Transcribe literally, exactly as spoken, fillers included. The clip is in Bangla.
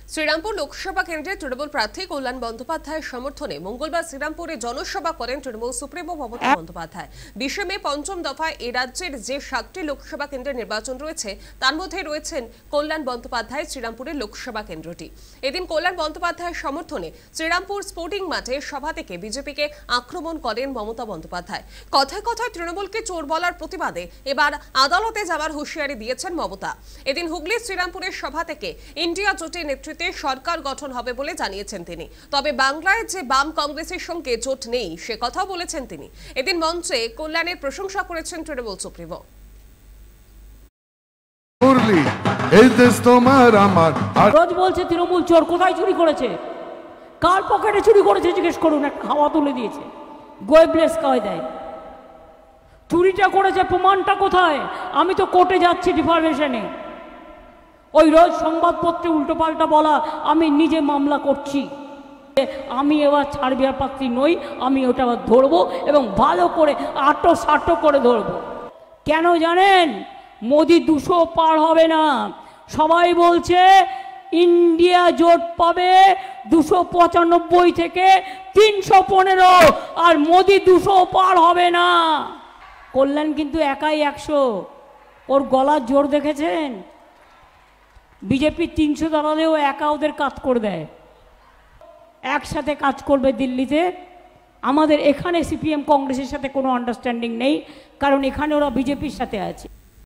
শ্রীরামপুর লোকসভা কেন্দ্রে তৃণমূল প্রার্থী কল্যাণ বন্দ্যোপাধ্যায়ের সমর্থনে মঙ্গলবার শ্রীরামপুরে জনসভা করেন তৃণমূল সুপ্রিমো মমতা বন্দ্যোপাধ্যায়। বিশে মে পঞ্চম দফায় এ রাজ্যের যে সাতটি লোকসভা কেন্দ্রের নির্বাচন রয়েছে তার মধ্যে রয়েছেন কল্যাণ বন্দ্যোপাধ্যায় শ্রীরামপুরের লোকসভা কেন্দ্রটি। এদিন কল্যাণ বন্দ্যোপাধ্যায়ের সমর্থনে শ্রীরামপুর স্পোর্টিং মাঠে সভা থেকে বিজেপিকে আক্রমণ করেন মমতা বন্দ্যোপাধ্যায়। কথায় কথায় তৃণমূলকে চোর বলার প্রতিবাদে এবার আদালতে যাওয়ার হুঁশিয়ারি দিয়েছেন মমতা। এদিন হুগলি শ্রীরামপুরের সভা থেকে ইন্ডিয়া জোটের নেতৃত্বে সরকার গঠন হবে বলে জানিয়েছেন তিনি। তবে বাংলায় যে বাম কংগ্রেসের সঙ্গে জোট নেই সে কথাও বলেছেন তিনি। এদিন মঞ্চে কল্যাণের প্রশংসা করেছেন তৃণমূল সুপ্রিমো। রোজ বলছে তৃণমূল চোর, কোথায় চুরি করেছে, কার পকেটে চুরি করেছে জিজ্ঞেস করুন, একটা হাওয়া তুলে দিয়েছে, গোয়েবলেস কয় দেয়। চুরিটা করেছে, প্রমাণটা কোথায়? আমি তো কোর্টে যাচ্ছি ডিফরমেশনে, ওই রোজ সংবাদপত্রে উল্টোপাল্টা বলা, আমি নিজে মামলা করছি। আমি এবার ছাড়বিয়ার পাত্রী নই, আমি ওটা আবার ধরবো এবং ভালো করে আটো সাটো করে ধরবো। কেন জানেন? মোদি দুশো পার হবে না। সবাই বলছে ইন্ডিয়া জোট পাবে দুশো পঁচানব্বই থেকে তিনশো পনেরো, আর মোদি দুশো পার হবে না। কল্যাণ কিন্তু একাই একশো, ওর গলার জোর দেখেছেন? বিজেপি তিনশো দাঁড়ালেও একা ওদের কাজ করে দেয়। একসাথে কাজ করবে দিল্লিতে। আমাদের এখানে সিপিএম কংগ্রেসের সাথে কোনো আন্ডারস্ট্যান্ডিং নেই, কারণ এখানে ওরা বিজেপির সাথে আছে।